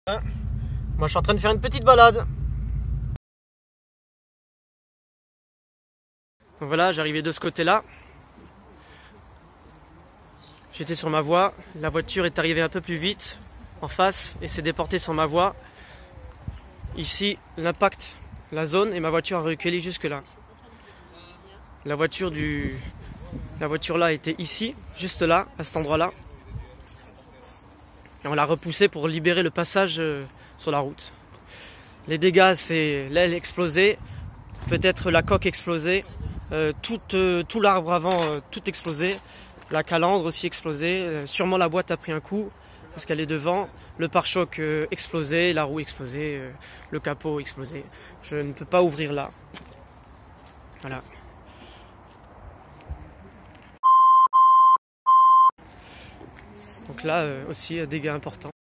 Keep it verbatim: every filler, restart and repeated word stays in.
Moi je suis en train de faire une petite balade. Donc voilà, j'arrivais de ce côté-là. J'étais sur ma voie, la voiture est arrivée un peu plus vite en face et s'est déportée sur ma voie. Ici, l'impact, la zone, et ma voiture a reculé jusque là. La voiture du, la voiture là était ici, juste là, à cet endroit-là. Et on l'a repoussée pour libérer le passage euh, sur la route. Les dégâts, c'est l'aile explosée, peut-être la coque explosée, euh, tout, euh, tout l'arbre avant, euh, tout explosé. La calandre aussi explosée, euh, sûrement la boîte a pris un coup parce qu'elle est devant, le pare-choc euh, explosé, la roue explosée, euh, le capot explosé. Je ne peux pas ouvrir là. Voilà. Donc là euh, aussi, dégâts importants.